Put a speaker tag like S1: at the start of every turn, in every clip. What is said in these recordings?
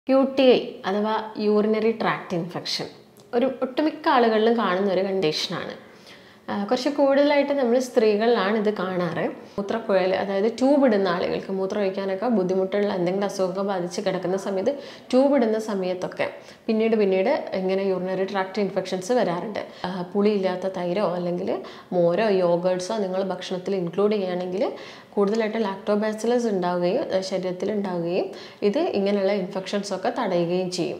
S1: UTI അഥവാ urinary tract infection ഒരു ഒട്ടുമിക്ക ആളുകളിലും കാണുന്ന ഒരു കണ്ടീഷനാണ്. കുറച്ച് കൂടുതലായിട്ട് നമ്മൾ സ്ത്രീകളിലാണ് ഇത് കാണാറ്. മൂത്രക്കുഴൽ, അതായത് ട്യൂബ് ഇടുന്ന ആളുകൾക്ക് മൂത്രം ഒഴിക്കാനൊക്കെ ബുദ്ധിമുട്ടുള്ള എന്തെങ്കിലും അസുഖമൊക്കെ ബാധിച്ച് കിടക്കുന്ന സമയത്ത് ട്യൂബ് ഇടുന്ന സമയത്തൊക്കെ പിന്നീട് ഇങ്ങനെ യൂറിനറി ട്രാക്ട് ഇൻഫെക്ഷൻസ് വരാറുണ്ട്. പുളിയില്ലാത്ത തൈരോ അല്ലെങ്കിൽ മോരോ യോഗേർട്സോ നിങ്ങൾ ഭക്ഷണത്തിൽ ഇൻക്ലൂഡ് ചെയ്യുകയാണെങ്കിൽ കൂടുതലായിട്ട് ലാക്ടോബാസിലസ് ഉണ്ടാവുകയും ശരീരത്തിൽ ഉണ്ടാവുകയും ഇത് ഇങ്ങനെയുള്ള ഇൻഫെക്ഷൻസൊക്കെ തടയുകയും ചെയ്യും.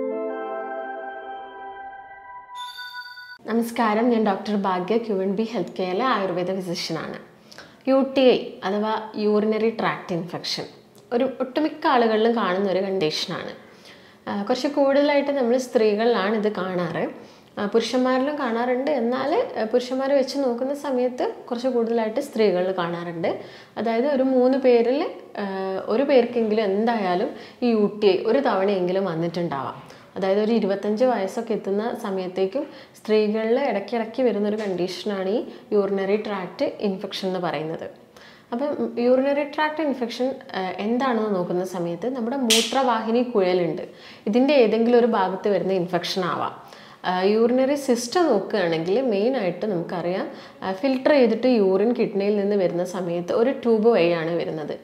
S1: നമസ്കാരം, ഞാൻ ഡോക്ടർ ഭാഗ്യ, QNB ഹെൽത്ത് കെയറിലെ ആയുർവേദ ഫിസിഷ്യനാണ്. UTI അഥവാ യൂറിനറി ട്രാക്ട് ഇൻഫെക്ഷൻ ഒരു ഒട്ടുമിക്ക ആളുകളിലും കാണുന്ന ഒരു കണ്ടീഷനാണ്. കുറച്ച് കൂടുതലായിട്ട് നമ്മൾ സ്ത്രീകളിലാണ് ഇത് കാണാറ്. പുരുഷന്മാരിലും കാണാറുണ്ട്, എന്നാൽ പുരുഷന്മാരെ വെച്ച് നോക്കുന്ന സമയത്ത് കുറച്ച് കൂടുതലായിട്ട് സ്ത്രീകളിൽ കാണാറുണ്ട്. അതായത് ഒരു 3 പേരിൽ ഒരു പേർക്കെങ്കിലും എന്തായാലും ഈ UTI ഒരു തവണയെങ്കിലും വന്നിട്ടുണ്ടാവാം. അതായത് ഒരു 25 വയസ്സൊക്കെ എത്തുന്ന സമയത്തേക്കും സ്ത്രീകളിൽ ഇടയ്ക്കിടയ്ക്ക് വരുന്നൊരു കണ്ടീഷനാണ് ഈ യൂറിനറി ട്രാക്ട് ഇൻഫെക്ഷൻ എന്ന് പറയുന്നത്. അപ്പം യൂറിനറി ട്രാക്ട് ഇൻഫെക്ഷൻ എന്താണെന്ന് നോക്കുന്ന സമയത്ത് നമ്മുടെ മൂത്രവാഹിനി കുഴലുണ്ട്, ഇതിൻ്റെ ഏതെങ്കിലും ഒരു ഭാഗത്ത് വരുന്ന ഇൻഫെക്ഷൻ ആവാം. യൂറിനറി സിസ്റ്റം നോക്കുകയാണെങ്കിൽ മെയിനായിട്ട് നമുക്കറിയാം, ഫിൽട്ടർ ചെയ്തിട്ട് യൂറിൻ കിഡ്നിയിൽ നിന്ന് വരുന്ന സമയത്ത് ഒരു ട്യൂബ് വഴിയാണ് വരുന്നത്.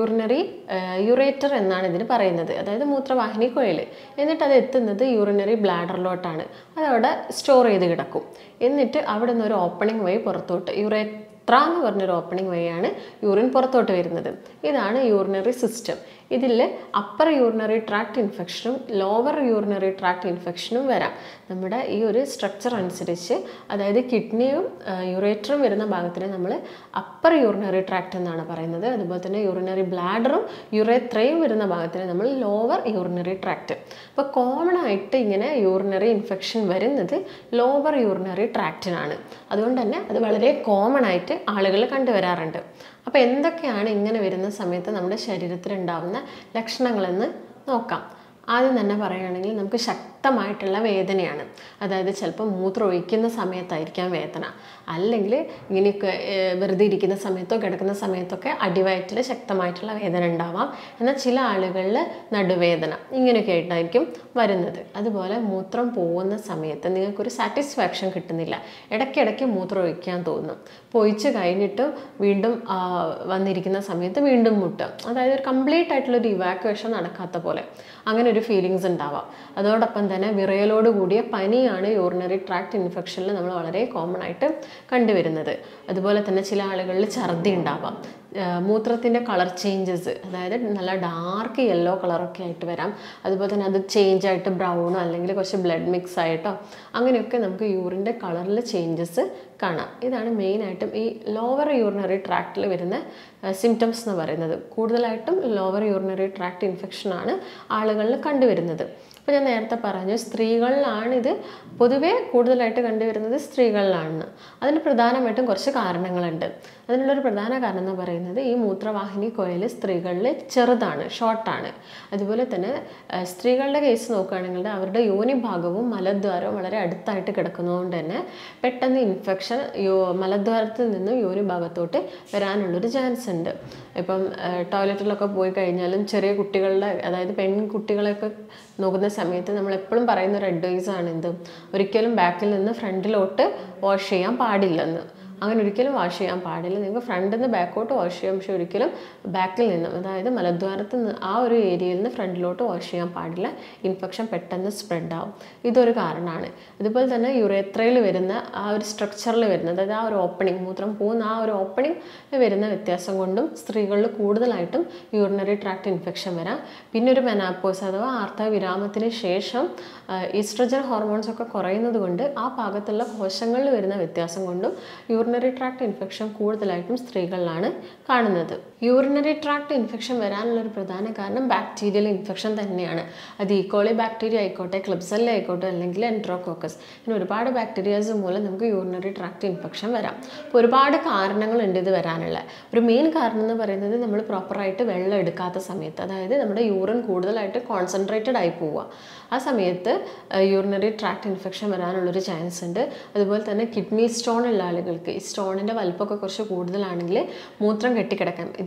S1: യുറേറ്റർ എന്നാണ് ഇതിന് പറയുന്നത്, അതായത് മൂത്രവാഹിനി കുഴൽ. എന്നിട്ട് അത് എത്തുന്നത് യൂറിനറി ബ്ലാഡറിലോട്ടാണ്. അതവിടെ സ്റ്റോർ ചെയ്ത് കിടക്കും. എന്നിട്ട് അവിടെ നിന്ന് ഒരു ഓപ്പണിംഗ് വഴി പുറത്തോട്ട് എന്ന് പറഞ്ഞൊരു ഓപ്പണിംഗ് വഴിയാണ് യൂറിൻ പുറത്തോട്ട് വരുന്നത്. ഇതാണ് യൂറിനറി സിസ്റ്റം. ഇതിൽ അപ്പർ യൂറിനറി ട്രാക്ട് ഇൻഫെക്ഷനും ലോവർ യൂറിനറി ട്രാക്ട് ഇൻഫെക്ഷനും വരാം. നമ്മുടെ ഈ ഒരു സ്ട്രക്ചർ അനുസരിച്ച്, അതായത് കിഡ്നിയും യുറേറ്ററും വരുന്ന ഭാഗത്തിന് നമ്മൾ അപ്പർ യൂറിനറി ട്രാക്ട് എന്നാണ് പറയുന്നത്. അതുപോലെ തന്നെ യൂറിനറി ബ്ലാഡറും യുറേത്രയും വരുന്ന ഭാഗത്തിന് നമ്മൾ ലോവർ യൂറിനറി ട്രാക്ട്. അപ്പോൾ കോമൺ ആയിട്ട് ഇങ്ങനെ യൂറിനറി ഇൻഫെക്ഷൻ വരുന്നത് ലോവർ യൂറിനറി ട്രാക്റ്റിനാണ്. അതുകൊണ്ട് തന്നെ അത് വളരെ കോമൺ ആയിട്ട് ആളുകൾ കണ്ടുവരാറുണ്ട്. അപ്പോൾ എന്തൊക്കെയാണ് ഇങ്ങനെ വരുന്ന സമയത്ത് നമ്മുടെ ശരീരത്തിൽ ഉണ്ടാകുന്ന ലക്ഷണങ്ങളെന്ന് നോക്കാം. ആദ്യം തന്നെ പറയുകയാണെങ്കിൽ നമുക്ക് ശക്തമായിട്ടുള്ള വേദനയാണ്. അതായത് ചിലപ്പോൾ മൂത്രം ഒഴിക്കുന്ന സമയത്തായിരിക്കാം വേദന, അല്ലെങ്കിൽ ഇങ്ങനെയൊക്കെ വെറുതെ ഇരിക്കുന്ന സമയത്തോ കിടക്കുന്ന സമയത്തൊക്കെ അടിവയറ്റിൽ ശക്തമായിട്ടുള്ള വേദന ഉണ്ടാവാം. എന്നാൽ ചില ആളുകളിൽ നടുവേദന ഇങ്ങനെയൊക്കെ ആയിട്ടായിരിക്കും വരുന്നത്. അതുപോലെ മൂത്രം പോകുന്ന സമയത്ത് നിങ്ങൾക്കൊരു സാറ്റിസ്ഫാക്ഷൻ കിട്ടുന്നില്ല, ഇടയ്ക്കിടയ്ക്ക് മൂത്രം ഒഴിക്കാൻ തോന്നും. പൊഴിച്ച് കഴിഞ്ഞിട്ട് വീണ്ടും വന്നിരിക്കുന്ന സമയത്ത് വീണ്ടും മുട്ടും, അതായത് ഒരു കംപ്ലീറ്റ് ആയിട്ടുള്ളൊരു ഇവാക്യുവേഷൻ നടക്കാത്ത പോലെ അങ്ങനെ ഒരു ഫീലിങ്സ് ഉണ്ടാവാം. അതോടൊപ്പം തന്നെ വിറയലോട് കൂടിയ പനിയാണ് യൂറിനറി ട്രാക്ട് ഇൻഫെക്ഷനിൽ നമ്മൾ വളരെ കോമൺ ആയിട്ട് കണ്ടുവരുന്നത്. അതുപോലെ തന്നെ ചില ആളുകളിൽ ഛർദി ഉണ്ടാവാം. മൂത്രത്തിൻ്റെ കളർ ചേഞ്ചസ്, അതായത് നല്ല ഡാർക്ക് യെല്ലോ കളറൊക്കെ ആയിട്ട് വരാം. അതുപോലെ തന്നെ അത് ചേഞ്ച് ആയിട്ട് ബ്രൗണോ അല്ലെങ്കിൽ കുറച്ച് ബ്ലഡ് മിക്സ് ആയിട്ടോ അങ്ങനെയൊക്കെ നമുക്ക് യൂറിൻ്റെ കളറിൽ ചേഞ്ചസ് കാണാം. ഇതാണ് മെയിനായിട്ടും ഈ ലോവർ യൂറിനറി ട്രാക്റ്റിൽ വരുന്ന സിംറ്റംസ് എന്ന് പറയുന്നത്. കൂടുതലായിട്ടും ലോവർ യൂറിനറി ട്രാക്ട് ഇൻഫെക്ഷനാണ് ആളുകളിൽ കണ്ടുവരുന്നത്. അപ്പോൾ ഞാൻ നേരത്തെ പറഞ്ഞു, സ്ത്രീകളിലാണ് ഇത് പൊതുവേ കൂടുതലായിട്ട് കണ്ടുവരുന്നത്, സ്ത്രീകളിലാണ്. അതിന് പ്രധാനമായിട്ടും കുറച്ച് കാരണങ്ങളുണ്ട്. അതിനുള്ളൊരു പ്രധാന കാരണം എന്ന് പറയുന്നത്, ഈ മൂത്രവാഹിനി കുഴൽ സ്ത്രീകളിൽ ചെറുതാണ്, ഷോർട്ടാണ്. അതുപോലെ തന്നെ സ്ത്രീകളുടെ കേസ് നോക്കുകയാണെങ്കിൽ അവരുടെ യോനി ഭാഗവും മലദ്വാരവും വളരെ അടുത്തായിട്ട് കിടക്കുന്നതുകൊണ്ട് തന്നെ പെട്ടെന്ന് ഇൻഫെക്ഷൻ മലദ്വാരത്തിൽ നിന്നും യോനി ഭാഗത്തോട്ട് വരാനുള്ളൊരു ചാൻസ് ഉണ്ട്. ഇപ്പം ടോയ്ലറ്റിലൊക്കെ പോയി കഴിഞ്ഞാലും ചെറിയ കുട്ടികളുടെ, അതായത് പെൺകുട്ടികളെയൊക്കെ നോക്കുന്ന സമയത്ത് നമ്മൾ എപ്പോഴും പറയുന്ന ഒരു അഡ്വൈസാണ് എന്ത്, ഒരിക്കലും ബാക്കിൽ നിന്ന് ഫ്രണ്ടിലോട്ട് വാഷ് ചെയ്യാൻ പാടില്ലെന്ന്. അങ്ങനെ ഒരിക്കലും വാഷ് ചെയ്യാൻ പാടില്ല. നിങ്ങൾക്ക് ഫ്രണ്ടിൽ നിന്ന് ബാക്കോട്ട് വാഷ് ചെയ്യാം, പക്ഷെ ഒരിക്കലും ബാക്കിൽ നിന്നും, അതായത് മലദ്വാരത്തിൽ നിന്ന് ആ ഒരു ഏരിയയിൽ നിന്ന് ഫ്രണ്ടിലോട്ട് വാഷ് ചെയ്യാൻ പാടില്ല. ഇൻഫെക്ഷൻ പെട്ടെന്ന് സ്പ്രെഡ് ആവും. ഇതൊരു കാരണമാണ്. അതുപോലെ തന്നെ യുറേത്രയിൽ വരുന്ന ആ ഒരു സ്ട്രക്ചറിൽ വരുന്ന, അതായത് ആ ഒരു ഓപ്പണിംഗ്, മൂത്രം പോകുന്ന ആ ഒരു ഓപ്പണിംഗ് വരുന്ന വ്യത്യാസം കൊണ്ടും സ്ത്രീകളിൽ കൂടുതലായിട്ടും യൂറിനറി ട്രാക്ട് ഇൻഫെക്ഷൻ വരാം. പിന്നെ ഒരു മെനാപ്പോസ് അഥവാ ആർത്തവവിരാമത്തിന് ശേഷം ഈസ്ട്രജൻ ഹോർമോൺസ് ഒക്കെ കുറയുന്നത് കൊണ്ട് ആ ഭാഗത്തുള്ള കോശങ്ങളിൽ വരുന്ന വ്യത്യാസം കൊണ്ടും യൂറിനറി ട്രാക്ട് ഇൻഫെക്ഷൻ കൂടുതലായിട്ടും സ്ത്രീകളിലാണ് കാണുന്നത്. യൂറിനറി ട്രാക്ട് ഇൻഫെക്ഷൻ വരാനുള്ളൊരു പ്രധാന കാരണം ബാക്ടീരിയൽ ഇൻഫെക്ഷൻ തന്നെയാണ്. അത് ഈക്കോളി ബാക്ടീരിയ ആയിക്കോട്ടെ, ക്ലിബ്സെല്ല ആയിക്കോട്ടെ, അല്ലെങ്കിൽ എൻട്രോകോക്കസ്, ഇങ്ങനെ ഒരുപാട് ബാക്ടീരിയാസ് മൂലം നമുക്ക് യൂറിനറി ട്രാക്ട് ഇൻഫെക്ഷൻ വരാം. അപ്പോൾ ഒരുപാട് കാരണങ്ങളുണ്ട് ഇത് വരാനുള്ള. ഒരു മെയിൻ കാരണം എന്ന് പറയുന്നത് നമ്മൾ പ്രോപ്പറായിട്ട് വെള്ളം എടുക്കാത്ത സമയത്ത്, അതായത് നമ്മുടെ യൂറിൻ കൂടുതലായിട്ട് കോൺസെൻട്രേറ്റഡ് ആയി പോവുക, ആ സമയത്ത് യൂറിനറി ട്രാക്ട് ഇൻഫെക്ഷൻ വരാനുള്ളൊരു ചാൻസ് ഉണ്ട്. അതുപോലെ തന്നെ കിഡ്നി സ്റ്റോൺ ഉള്ള ആളുകൾക്ക് ഈ സ്റ്റോണിൻ്റെ വലിപ്പമൊക്കെ കുറച്ച് കൂടുതലാണെങ്കിൽ മൂത്രം കെട്ടിക്കിടക്കാം.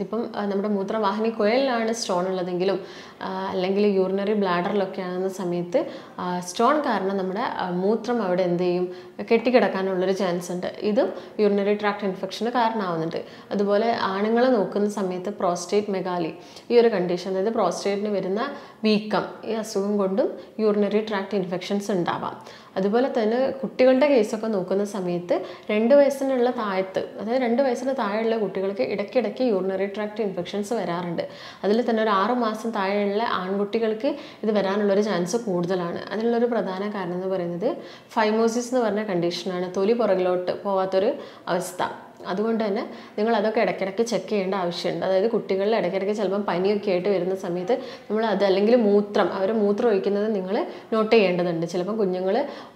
S1: ഇതിപ്പം നമ്മുടെ മൂത്രവാഹിനി കുഴലിലാണ് സ്റ്റോൺ ഉള്ളതെങ്കിലും അല്ലെങ്കിൽ യൂറിനറി ബ്ലാഡറിലൊക്കെ ആകുന്ന സമയത്ത് സ്റ്റോൺ കാരണം നമ്മുടെ മൂത്രം അവിടെ എന്ത് ചെയ്യും, കെട്ടിക്കിടക്കാനുള്ളൊരു ചാൻസ് ഉണ്ട്. ഇതും യൂറിനറി ട്രാക്ട് ഇൻഫെക്ഷന് കാരണമാവുന്നുണ്ട്. അതുപോലെ ആണുങ്ങളെ നോക്കുന്ന സമയത്ത് പ്രോസ്റ്റേറ്റ് മെഗാലി, ഈ ഒരു കണ്ടീഷൻ, അതായത് പ്രോസ്റ്റേറ്റിന് വരുന്ന വീക്കം, ഈ അസുഖം കൊണ്ടും യൂറിനറി ട്രാക്ട് ഇൻഫെക്ഷൻസ് ഉണ്ടാവാം. അതുപോലെ തന്നെ കുട്ടികളുടെ കേസൊക്കെ നോക്കുന്ന സമയത്ത് 2 വയസ്സിനുള്ള താഴത്ത്, അതായത് 2 വയസ്സിന് താഴെയുള്ള കുട്ടികൾക്ക് ഇടയ്ക്കിടയ്ക്ക് യൂറിനറി ട്രാക്ട് ഇൻഫെക്ഷൻസ് വരാറുണ്ട്. അതിൽ തന്നെ ഒരു 6 മാസം താഴെയുള്ള ആൺകുട്ടികൾക്ക് ഇത് വരാനുള്ളൊരു ചാൻസ് കൂടുതലാണ്. അതിനുള്ളൊരു പ്രധാന കാരണം എന്ന് പറയുന്നത് ഫൈമോസിസ് എന്ന് പറഞ്ഞ കണ്ടീഷനാണ്, തൊലി പുറകിലോട്ട് പോകാത്തൊരു അവസ്ഥ. അതുകൊണ്ട് തന്നെ നിങ്ങൾ അതൊക്കെ ഇടയ്ക്കിടയ്ക്ക് ചെക്ക് ചെയ്യേണ്ട ആവശ്യമുണ്ട്. അതായത് കുട്ടികളിൽ ഇടയ്ക്കിടയ്ക്ക് ചിലപ്പം പനിയൊക്കെ ആയിട്ട് വരുന്ന സമയത്ത് നമ്മൾ അത്, അല്ലെങ്കിൽ അവർ മൂത്രം ഒഴിക്കുന്നത് നിങ്ങൾ നോട്ട് ചെയ്യേണ്ടതുണ്ട്. ചിലപ്പം കുഞ്ഞുങ്ങൾ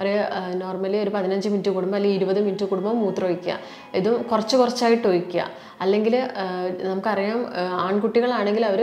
S1: നോർമലി ഒരു 15 മിനിറ്റ് കൂടുമ്പോൾ അല്ലെങ്കിൽ 20 മിനിറ്റ് കൂടുമ്പോൾ മൂത്രം ഒഴിക്കുക, ഇതും കുറച്ചായിട്ട് ഒഴിക്കുക. അല്ലെങ്കിൽ നമുക്കറിയാം ആൺകുട്ടികളാണെങ്കിൽ അവർ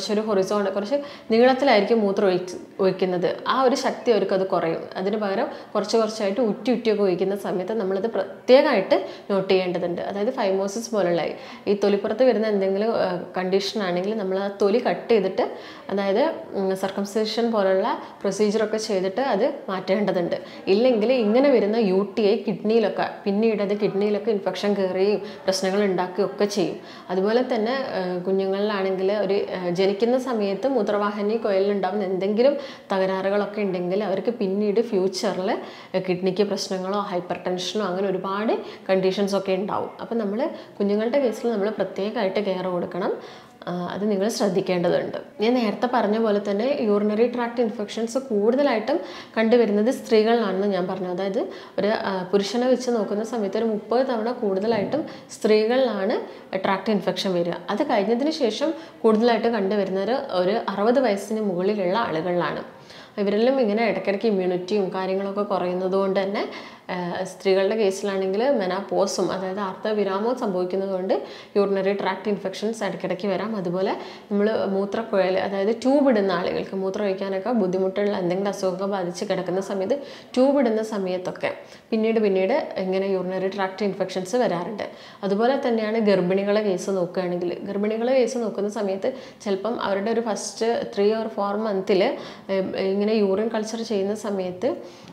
S1: കുറച്ച് നീളത്തിലായിരിക്കും മൂത്രം ഒഴിക്കുന്നത്. ആ ഒരു ശക്തി അവർക്ക് അത് കുറയും. അതിന് പകരം കുറച്ചായിട്ട് ഉറ്റിയൊക്കെ ഒഴിക്കുന്ന സമയത്ത് നമ്മളത് പ്രത്യേകമായിട്ട് നോട്ട് ചെയ്യേണ്ടതുണ്ട്. അതായത് ഫൈമോസിസ് പോലുള്ള ഈ തൊലിപ്പുറത്ത് വരുന്ന എന്തെങ്കിലും കണ്ടീഷൻ ആണെങ്കിൽ നമ്മൾ ആ തൊലി കട്ട് ചെയ്തിട്ട്, അതായത് സർക്കംസിഷൻ പോലുള്ള പ്രൊസീജിയറൊക്കെ ചെയ്തിട്ട് അത് മാറ്റേണ്ടതുണ്ട്. ഇല്ലെങ്കിൽ ഇങ്ങനെ വരുന്ന UTI കിഡ്നിയിലൊക്കെ പിന്നീട് അത് കിഡ്നിയിലൊക്കെ ഇൻഫെക്ഷൻ കയറുകയും പ്രശ്നങ്ങൾ ഉണ്ടാക്കുകയും ഒക്കെ ചെയ്യും. അതുപോലെ തന്നെ കുഞ്ഞുങ്ങളിലാണെങ്കിൽ ഒരു ജനിക്കുന്ന സമയത്ത് മൂത്രവാഹിനി കുഴലിലുണ്ടാകുന്ന എന്തെങ്കിലും തകരാറുകളൊക്കെ ഉണ്ടെങ്കിൽ അവർക്ക് പിന്നീട് ഫ്യൂച്ചറിൽ കിഡ്നിക്ക് പ്രശ്നങ്ങളോ ഹൈപ്പർ ടെൻഷനോ അങ്ങനെ ഒരുപാട് കണ്ടീഷൻസ് ഒക്കെ ഉണ്ടാവും. അപ്പം നമ്മൾ കുഞ്ഞുങ്ങളുടെ കേസിൽ നമ്മൾ പ്രത്യേകമായിട്ട് കെയർ കൊടുക്കണം. അത് നിങ്ങൾ ശ്രദ്ധിക്കേണ്ടതുണ്ട്. ഞാൻ നേരത്തെ പറഞ്ഞ പോലെ തന്നെ യൂറിനറി ട്രാക്ട് ഇൻഫെക്ഷൻസ് കൂടുതലായിട്ടും കണ്ടുവരുന്നത് സ്ത്രീകളിലാണെന്ന് ഞാൻ പറഞ്ഞു. അതായത് ഒരു പുരുഷനെ വെച്ച് നോക്കുന്ന സമയത്ത് ഒരു 30 തവണ കൂടുതലായിട്ടും സ്ത്രീകളിലാണ് ട്രാക്ട് ഇൻഫെക്ഷൻ വരിക. അത് കഴിഞ്ഞതിന് ശേഷം കൂടുതലായിട്ട് കണ്ടുവരുന്നത് ഒരു 60 വയസ്സിന് മുകളിലുള്ള ആളുകളിലാണ്. ഇവരെല്ലാം ഇങ്ങനെ ഇടയ്ക്കിടയ്ക്ക് ഇമ്മ്യൂണിറ്റിയും കാര്യങ്ങളൊക്കെ കുറയുന്നത് കൊണ്ട് തന്നെ സ്ത്രീകളുടെ കേസിലാണെങ്കിൽ മെനാപോസും, അതായത് ആർത്തവവിരാമവും സംഭവിക്കുന്നത് കൊണ്ട് യൂറിനറി ട്രാക്ട് ഇൻഫെക്ഷൻസ് ഇടയ്ക്കിടയ്ക്ക് വരാം. അതുപോലെ നമ്മൾ മൂത്രക്കുഴൽ, അതായത് ട്യൂബ് ഇടുന്ന ആളുകൾക്ക് മൂത്രം ഒഴിക്കാനൊക്കെ ബുദ്ധിമുട്ടുള്ള എന്തെങ്കിലും അസുഖമൊക്കെ ബാധിച്ച് കിടക്കുന്ന സമയത്ത് ട്യൂബ് ഇടുന്ന സമയത്തൊക്കെ പിന്നീട് ഇങ്ങനെ യൂറിനറി ട്രാക്ട് ഇൻഫെക്ഷൻസ് വരാറുണ്ട്. അതുപോലെ തന്നെയാണ് ഗർഭിണികളെ കേസ് നോക്കുകയാണെങ്കിൽ, ഗർഭിണികളെ കേസ് നോക്കുന്ന സമയത്ത് ചിലപ്പം അവരുടെ ഒരു ഫസ്റ്റ് 3 or 4 മന്തിൽ ഇങ്ങനെ യൂറിൻ കൾച്ചർ ചെയ്യുന്ന സമയത്ത്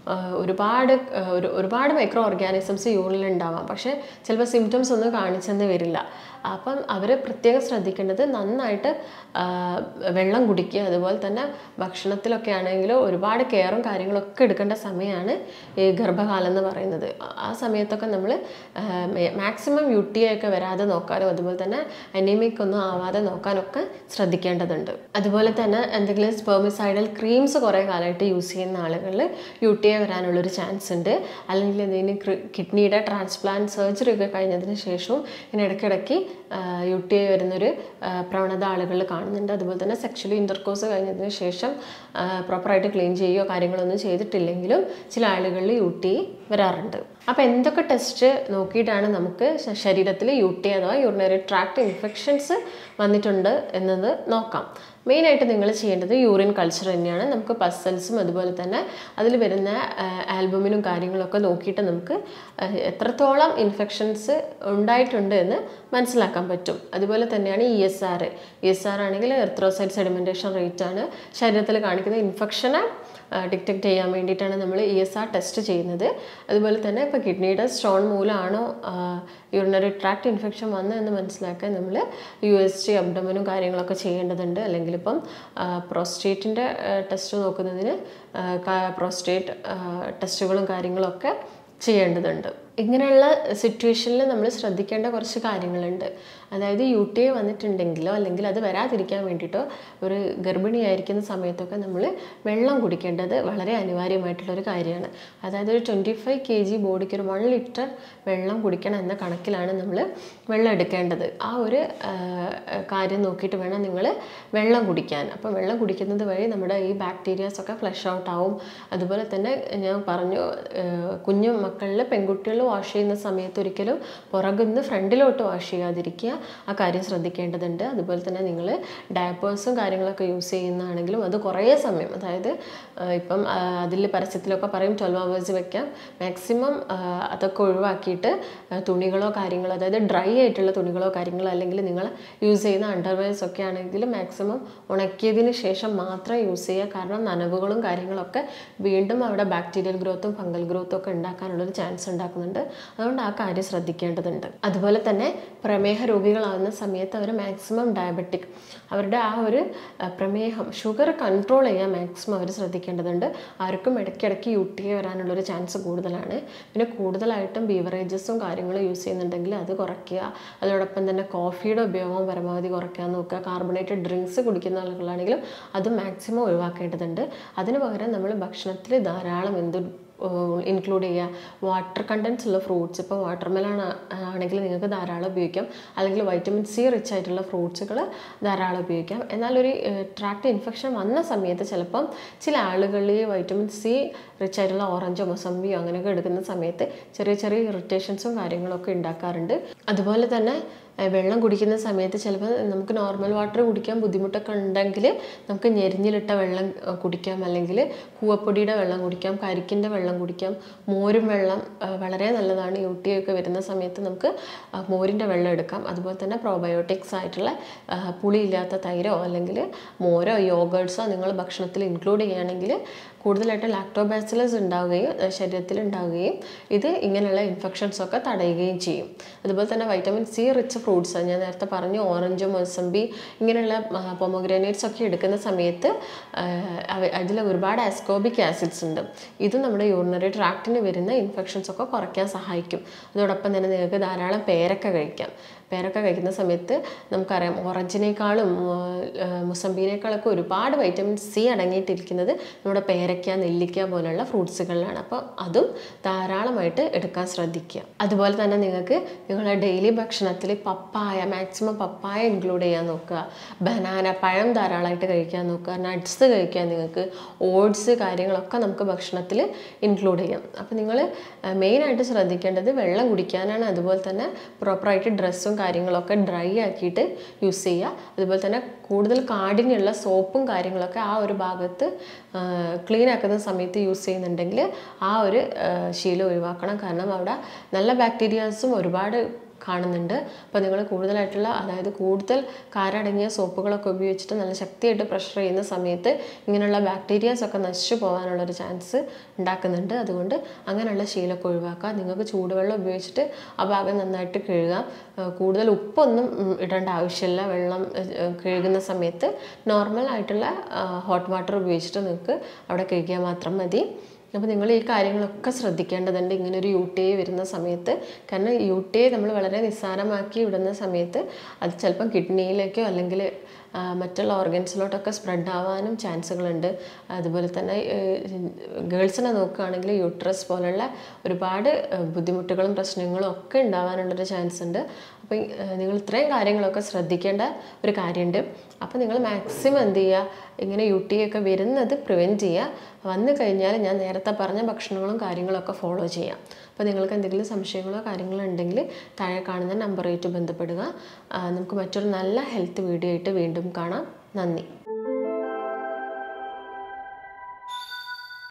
S1: ഒരുപാട് മൈക്രോ ഓർഗാനിസംസ് യൂറിനിൽ ഉണ്ടാവാം. പക്ഷേ ചിലപ്പോൾ സിംറ്റംസ് ഒന്നും കാണിച്ചെന്ന് വരില്ല. അപ്പം അവർ പ്രത്യേകം ശ്രദ്ധിക്കേണ്ടത് നന്നായിട്ട് വെള്ളം കുടിക്കുക. അതുപോലെ തന്നെ ഭക്ഷണത്തിലൊക്കെ ആണെങ്കിൽ ഒരുപാട് കെയറും കാര്യങ്ങളൊക്കെ എടുക്കേണ്ട സമയമാണ് ഈ ഗർഭകാലം എന്ന് പറയുന്നത്. ആ സമയത്തൊക്കെ നമ്മൾ മാക്സിമം UTI ഒക്കെ വരാതെ നോക്കാനും അതുപോലെ തന്നെ അനീമിക് ഒന്നും ആവാതെ നോക്കാനൊക്കെ ശ്രദ്ധിക്കേണ്ടതുണ്ട്. അതുപോലെ തന്നെ എന്തെങ്കിലും സ്പെർമിസൈഡൽ ക്രീംസ് കുറേ കാലമായിട്ട് യൂസ് ചെയ്യുന്ന ആളുകളിൽ UTI വരാനുള്ളൊരു ചാൻസ് ഉണ്ട്. അല്ലെങ്കിൽ എന്തെങ്കിലും കിഡ്നിയുടെ ട്രാൻസ്പ്ലാന്റ് സർജറി ഒക്കെ കഴിഞ്ഞതിന് ശേഷവും ഇങ്ങനെ ഇടയ്ക്കിടയ്ക്ക് UTI വരുന്നൊരു പ്രവണത ആളുകളിൽ കാണുന്നുണ്ട്. അതുപോലെ തന്നെ സെക്ഷലി ഇൻ്റർകോഴ്സ് കഴിഞ്ഞതിന് ശേഷം പ്രോപ്പറായിട്ട് ക്ലീൻ ചെയ്യുകയോ കാര്യങ്ങളൊന്നും ചെയ്തിട്ടില്ലെങ്കിലും ചില ആളുകളിൽ UTI വരാറുണ്ട്. അപ്പോൾ എന്തൊക്കെ ടെസ്റ്റ് നോക്കിയിട്ടാണ് നമുക്ക് ശരീരത്തിൽ UTI അഥവാ യൂറിനറി ട്രാക്ട് ഇൻഫെക്ഷൻസ് വന്നിട്ടുണ്ട് എന്നത് നോക്കാം. മെയിനായിട്ട് നിങ്ങൾ ചെയ്യേണ്ടത് യൂറിൻ കൾച്ചർ തന്നെയാണ്. നമുക്ക് പസൽസും അതുപോലെ തന്നെ അതിൽ വരുന്ന ആൽബുമിനും കാര്യങ്ങളൊക്കെ നോക്കിയിട്ട് നമുക്ക് എത്രത്തോളം ഇൻഫെക്ഷൻസ് ഉണ്ടായിട്ടുണ്ട് എന്ന് മനസ്സിലാക്കാൻ പറ്റും. അതുപോലെ തന്നെയാണ് ESR ആണെങ്കിൽ എർത്രോസൈറ്റ് സെഡിമെൻറ്റേഷൻ റേറ്റ് ആണ് ശരീരത്തിൽ കാണിക്കുന്ന ഇൻഫെക്ഷനെ ഡിറ്റക്ട് ചെയ്യാൻ വേണ്ടിയിട്ടാണ് നമ്മൾ ESR ടെസ്റ്റ് ചെയ്യുന്നത്. അതുപോലെ തന്നെ ഇപ്പോൾ കിഡ്നിയുടെ സ്റ്റോൺ മൂലമാണോ യൂറിനറി ട്രാക്ട് ഇൻഫെക്ഷൻ വന്നതെന്ന് മനസ്സിലാക്കാൻ നമ്മൾ USG അബ്ഡമനും കാര്യങ്ങളൊക്കെ ചെയ്യേണ്ടതുണ്ട്. അല്ലെങ്കിൽ ഇപ്പം പ്രോസ്റ്റേറ്റിൻ്റെ ടെസ്റ്റ് നോക്കുന്നതിന് പ്രോസ്റ്റേറ്റ് ടെസ്റ്റുകളും കാര്യങ്ങളൊക്കെ ചെയ്യേണ്ടതുണ്ട്. ഇങ്ങനെയുള്ള സിറ്റുവേഷനിൽ നമ്മൾ ശ്രദ്ധിക്കേണ്ട കുറച്ച് കാര്യങ്ങളുണ്ട്. അതായത് UTI വന്നിട്ടുണ്ടെങ്കിലോ അല്ലെങ്കിൽ അത് വരാതിരിക്കാൻ വേണ്ടിയിട്ടോ ഒരു ഗർഭിണിയായിരിക്കുന്ന സമയത്തൊക്കെ നമ്മൾ വെള്ളം കുടിക്കേണ്ടത് വളരെ അനിവാര്യമായിട്ടുള്ളൊരു കാര്യമാണ്. അതായത് ഒരു 25 kg ബോഡിക്ക് ഒരു 1 ലിറ്റർ വെള്ളം കുടിക്കണം എന്ന കണക്കിലാണ് നമ്മൾ വെള്ളം എടുക്കേണ്ടത്. ആ ഒരു കാര്യം നോക്കിയിട്ട് വേണം നിങ്ങൾ വെള്ളം കുടിക്കാൻ. അപ്പോൾ വെള്ളം കുടിക്കുന്നത് വഴി നമ്മുടെ ഈ ബാക്ടീരിയാസൊക്കെ ഫ്ലഷ് ഔട്ട് ആവും. അതുപോലെ തന്നെ ഞാൻ പറഞ്ഞു, കുഞ്ഞു മക്കളിൽ പെൺകുട്ടികൾ വാഷ് ചെയ്യുന്ന സമയത്ത് ഒരിക്കലും പുറകുനിന്ന് ഫ്രണ്ടിലോട്ട് വാഷ് ചെയ്യാതിരിക്കുക. ആ കാര്യം ശ്രദ്ധിക്കേണ്ടതുണ്ട്. അതുപോലെ തന്നെ നിങ്ങൾ ഡയപ്പേഴ്സും കാര്യങ്ങളൊക്കെ യൂസ് ചെയ്യുന്നതാണെങ്കിലും അത് കുറേ സമയം, അതായത് ഇപ്പം അതിൽ പരസ്യത്തിലൊക്കെ പറയും 12 hours വെക്കാം. മാക്സിമം അതൊക്കെ ഒഴിവാക്കിയിട്ട് തുണികളോ കാര്യങ്ങളോ, അതായത് ഡ്രൈ ആയിട്ടുള്ള തുണികളോ കാര്യങ്ങളോ അല്ലെങ്കിൽ നിങ്ങൾ യൂസ് ചെയ്യുന്ന അണ്ടർവെയർസ് ഒക്കെ ആണെങ്കിൽ മാക്സിമം ഉണക്കിയതിന് ശേഷം മാത്രം യൂസ് ചെയ്യുക. കാരണം നനവുകളും കാര്യങ്ങളൊക്കെ വീണ്ടും അവിടെ ബാക്ടീരിയൽ ഗ്രോത്തും ഫംഗൽ ഗ്രോത്തും ഒക്കെ ഉണ്ടാക്കാനുള്ളൊരു ചാൻസ് ഉണ്ടാക്കുന്നുണ്ട്. അതുകൊണ്ട് ആ കാര്യം ശ്രദ്ധിക്കേണ്ടതുണ്ട്. അതുപോലെ തന്നെ പ്രമേഹ രോഗികളാകുന്ന സമയത്ത് അവർ മാക്സിമം ഡയബറ്റിക്, അവരുടെ ആ ഒരു പ്രമേഹം ഷുഗർ കൺട്രോൾ ചെയ്യാൻ മാക്സിമം അവർ ശ്രദ്ധിക്കേണ്ടതുണ്ട്. ആർക്കും ഇടയ്ക്കിടയ്ക്ക് UTI വരാനുള്ളൊരു ചാൻസ് കൂടുതലാണ്. പിന്നെ കൂടുതലായിട്ടും ബീവറേജസും കാര്യങ്ങളും യൂസ് ചെയ്യുന്നുണ്ടെങ്കിൽ അത് കുറയ്ക്കുക. അതോടൊപ്പം തന്നെ കോഫിയുടെ ഉപയോഗം പരമാവധി കുറയ്ക്കാൻ നോക്കുക. കാർബണേറ്റഡ് ഡ്രിങ്ക്സ് കുടിക്കുന്ന ആളുകളാണെങ്കിലും അത് മാക്സിമം ഒഴിവാക്കേണ്ടതുണ്ട്. അതിന് പകരം നമ്മൾ ഭക്ഷണത്തിൽ ധാരാളം ഇൻക്ലൂഡ് ചെയ്യുക. വാട്ടർ കണ്ടൻസ് ഉള്ള ഫ്രൂട്ട്സ്, ഇപ്പോൾ വാട്ടർമെലൺ ആണെങ്കിൽ നിങ്ങൾക്ക് ധാരാളം ഉപയോഗിക്കാം. അല്ലെങ്കിൽ വൈറ്റമിൻ സി റിച്ച് ആയിട്ടുള്ള ഫ്രൂട്ട്സുകൾ ധാരാളം ഉപയോഗിക്കാം. എന്നാൽ ഒരു ട്രാക്ട് ഇൻഫെക്ഷൻ വന്ന സമയത്ത് ചിലപ്പം ചില ആളുകളിൽ വൈറ്റമിൻ സി റിച്ച് ആയിട്ടുള്ള ഓറഞ്ചോ മൊസമ്പിയോ അങ്ങനെയൊക്കെ എടുക്കുന്ന സമയത്ത് ചെറിയ ചെറിയ ഇറിറ്റേഷൻസും കാര്യങ്ങളൊക്കെ ഉണ്ടാക്കാറുണ്ട്. അതുപോലെ തന്നെ വെള്ളം കുടിക്കുന്ന സമയത്ത് ചിലപ്പോൾ നമുക്ക് നോർമൽ വാട്ടർ കുടിക്കാൻ ബുദ്ധിമുട്ടൊക്കെ ഉണ്ടെങ്കിൽ നമുക്ക് ഞെരിഞ്ഞിലിട്ട വെള്ളം കുടിക്കാം, അല്ലെങ്കിൽ കൂവപ്പൊടിയുടെ വെള്ളം കുടിക്കാം, കരിക്കിൻ്റെ വെള്ളം കുടിക്കാം. മോരും വെള്ളം വളരെ നല്ലതാണ്. UTI ഒക്കെ വരുന്ന സമയത്ത് നമുക്ക് മോരിൻ്റെ വെള്ളം എടുക്കാം. അതുപോലെ തന്നെ പ്രോബയോട്ടിക്സ് ആയിട്ടുള്ള പുളിയില്ലാത്ത തൈരോ അല്ലെങ്കിൽ മോരോ യോഗേർട്സോ നിങ്ങൾ ഭക്ഷണത്തിൽ ഇൻക്ലൂഡ് ചെയ്യുകയാണെങ്കിൽ കൂടുതലായിട്ട് ലാക്ടോബാസിലസ് ഉണ്ടാവുകയും ശരീരത്തിൽ ഉണ്ടാവുകയും ഇത് ഇങ്ങനെയുള്ള ഇൻഫെക്ഷൻസൊക്കെ തടയുകയും ചെയ്യും. അതുപോലെ തന്നെ വൈറ്റമിൻ സി റിച്ച് ഫ്രൂട്ട്സ് ഞാൻ നേരത്തെ പറഞ്ഞു, ഓറഞ്ച് മൊസമ്പി ഇങ്ങനെയുള്ള പൊമോഗ്രാനേറ്റ്സ് ഒക്കെ എടുക്കുന്ന സമയത്ത് അതിൽ ഒരുപാട് അസ്കോബിക് ആസിഡ്സ് ഉണ്ട്. ഇത് നമ്മുടെ യൂറിനറി ട്രാക്റ്റിന് വരുന്ന ഇൻഫെക്ഷൻസ് ഒക്കെ കുറയ്ക്കാൻ സഹായിക്കും. അതോടൊപ്പം തന്നെ നിങ്ങൾക്ക് ധാരാളം പേരക്ക കഴിക്കാം. പേരക്ക കഴിക്കുന്ന സമയത്ത് നമുക്കറിയാം ഓറഞ്ചിനേക്കാളും മുസമ്പിനേക്കാളൊക്കെ ഒരുപാട് വൈറ്റമിൻ സി അടങ്ങിയിട്ടിരിക്കുന്നത് നമ്മുടെ പേരക്ക, നെല്ലിക്ക പോലുള്ള ഫ്രൂട്ട്സുകളിലാണ്. അപ്പോൾ അതും ധാരാളമായിട്ട് എടുക്കാൻ ശ്രദ്ധിക്കുക. അതുപോലെ തന്നെ നിങ്ങൾക്ക് നിങ്ങളുടെ ഡെയിലി ഭക്ഷണത്തിൽ പപ്പായ, മാക്സിമം പപ്പായ ഇൻക്ലൂഡ് ചെയ്യാൻ നോക്കുക. ബനാന, പഴം ധാരാളമായിട്ട് കഴിക്കാൻ നോക്കുക. നട്ട്സ് കഴിക്കാൻ, നിങ്ങൾക്ക് ഓട്സ് കാര്യങ്ങളൊക്കെ നമുക്ക് ഭക്ഷണത്തിൽ ഇൻക്ലൂഡ് ചെയ്യാം. അപ്പോൾ നിങ്ങൾ മെയിനായിട്ട് ശ്രദ്ധിക്കേണ്ടത് വെള്ളം കുടിക്കാനാണ്. അതുപോലെ തന്നെ പ്രോപ്പറായിട്ട് ഡ്രസ്സും കാര്യങ്ങളൊക്കെ ഡ്രൈ ആക്കിയിട്ട് യൂസ് ചെയ്യുക. അതുപോലെ തന്നെ കൂടുതൽ കാഠിന്യമുള്ള സോപ്പും കാര്യങ്ങളൊക്കെ ആ ഒരു ഭാഗത്ത് ക്ലീൻ ആക്കുന്ന സമയത്ത് യൂസ് ചെയ്യുന്നുണ്ടെങ്കിൽ ആ ഒരു ശീലം ഒഴിവാക്കണം. കാരണം അവിടെ നല്ല ബാക്ടീരിയാസും ഒരുപാട് കാണുന്നുണ്ട്. അപ്പോൾ നിങ്ങൾ കൂടുതലായിട്ടുള്ള, അതായത് കൂടുതൽ കാരടങ്ങിയ സോപ്പുകളൊക്കെ ഉപയോഗിച്ചിട്ട് നല്ല ശക്തിയായിട്ട് പ്രഷർ ചെയ്യുന്ന സമയത്ത് ഇങ്ങനെയുള്ള ബാക്ടീരിയാസ് ഒക്കെ നശിച്ചു പോകാനുള്ളൊരു ചാൻസ് ഉണ്ടാക്കുന്നുണ്ട്. അതുകൊണ്ട് അങ്ങനെയുള്ള ശീലമൊക്കെ ഒഴിവാക്കുക. നിങ്ങൾക്ക് ചൂടുവെള്ളം ഉപയോഗിച്ചിട്ട് ആ ഭാഗം നന്നായിട്ട് കഴുകുക. കൂടുതൽ ഉപ്പൊന്നും ഇടേണ്ട ആവശ്യമില്ല. വെള്ളം കഴുകുന്ന സമയത്ത് നോർമൽ ആയിട്ടുള്ള ഹോട്ട് വാട്ടർ ഉപയോഗിച്ചിട്ട് നിങ്ങൾക്ക് അവിടെ കഴുകിയാൽ മാത്രം മതി. അപ്പോൾ നിങ്ങൾ ഈ കാര്യങ്ങളൊക്കെ ശ്രദ്ധിക്കേണ്ടതുണ്ട് ഇങ്ങനെ ഒരു UTI വരുന്ന സമയത്ത്. കാരണം UTI നമ്മൾ വളരെ നിസ്സാരമാക്കി വിടുന്ന സമയത്ത് അത് ചിലപ്പം കിഡ്നിയിലേക്കോ അല്ലെങ്കിൽ മറ്റുള്ള ഓർഗൻസിലോട്ടൊക്കെ സ്പ്രെഡ് ആവാനും ചാൻസുകളുണ്ട്. അതുപോലെ തന്നെ ഗേൾസിനെ നോക്കുകയാണെങ്കിൽ യൂട്രസ് പോലുള്ള ഒരുപാട് ബുദ്ധിമുട്ടുകളും പ്രശ്നങ്ങളും ഒക്കെ ഉണ്ടാവാനുള്ളൊരു ചാൻസ് ഉണ്ട്. അപ്പോൾ നിങ്ങൾ ഇത്രയും കാര്യങ്ങളൊക്കെ ശ്രദ്ധിക്കേണ്ട ഒരു കാര്യമുണ്ട്. അപ്പോൾ നിങ്ങൾ മാക്സിമം എന്ത് ചെയ്യുക, ഇങ്ങനെ UTI ഒക്കെ വരുന്നത് പ്രിവെൻറ്റ് ചെയ്യുക. വന്നു കഴിഞ്ഞാൽ ഞാൻ നേരത്തെ പറഞ്ഞ ഭക്ഷണങ്ങളും കാര്യങ്ങളൊക്കെ ഫോളോ ചെയ്യാം. അപ്പോൾ നിങ്ങൾക്ക് എന്തെങ്കിലും സംശയങ്ങളോ കാര്യങ്ങളോ ഉണ്ടെങ്കിൽ താഴെ കാണുന്ന നമ്പറുമായിട്ട് ബന്ധപ്പെടുക. നമുക്ക് മറ്റൊരു നല്ല ഹെൽത്ത് വീഡിയോ ആയിട്ട് വീണ്ടും കാണാം. നന്ദി.